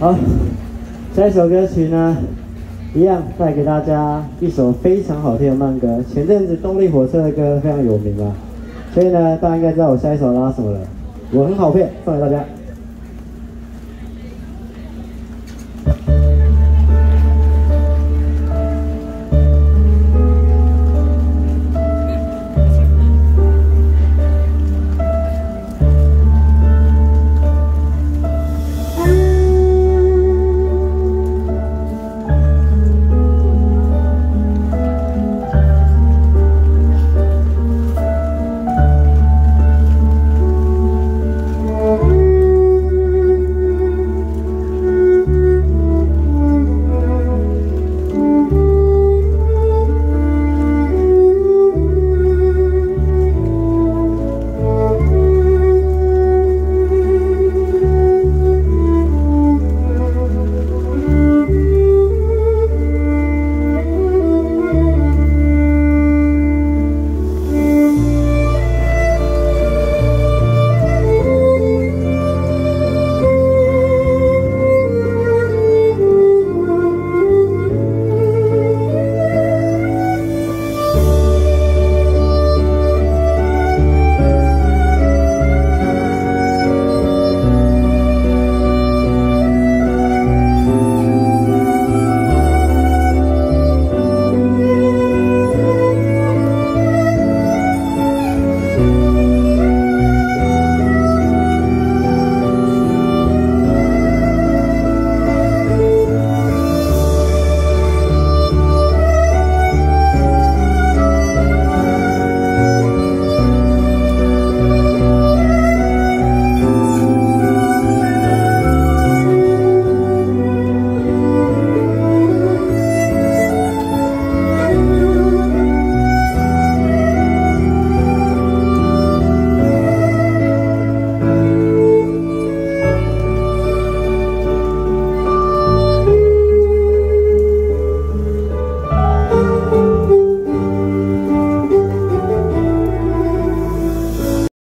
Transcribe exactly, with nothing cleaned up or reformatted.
好，下一首歌曲呢，一样带给大家一首非常好听的慢歌。前阵子动力火车的歌非常有名啊，所以呢，大家应该知道我下一首拉什么了。我很好骗，送给大家。